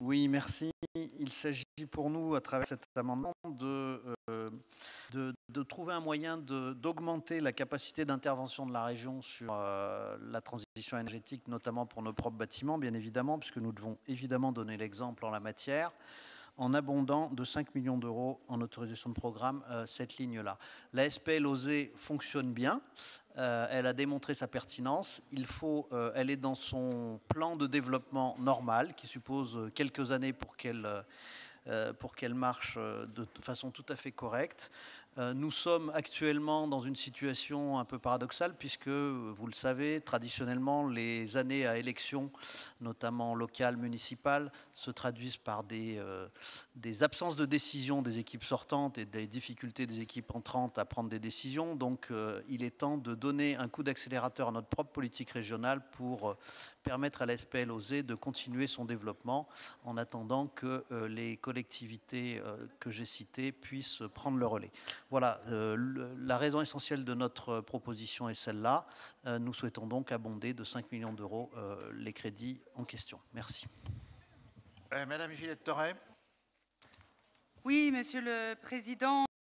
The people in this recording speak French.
Oui, merci. Il s'agit pour nous, à travers cet amendement, de trouver un moyen d'augmenter la capacité d'intervention de la région sur la transition énergétique, notamment pour nos propres bâtiments, bien évidemment, puisque nous devons évidemment donner l'exemple en la matière, en abondant de 5 millions d'euros en autorisation de programme cette ligne-là. La SPL OSE fonctionne bien, elle a démontré sa pertinence, elle est dans son plan de développement normal, qui suppose quelques années pour qu'elle marche de façon tout à fait correcte. Nous sommes actuellement dans une situation un peu paradoxale puisque, vous le savez, traditionnellement, les années à élection, notamment locales, municipales, se traduisent par des absences de décision des équipes sortantes et des difficultés des équipes entrantes à prendre des décisions. Donc, il est temps de donner un coup d'accélérateur à notre propre politique régionale pour permettre à la SPL OSE de continuer son développement en attendant que les collectivités que j'ai citées puissent prendre le relais. Voilà, la raison essentielle de notre proposition est celle-là. Nous souhaitons donc abonder de 5 millions d'euros les crédits en question. Merci. Madame Gillette-Torret. Oui, Monsieur le Président.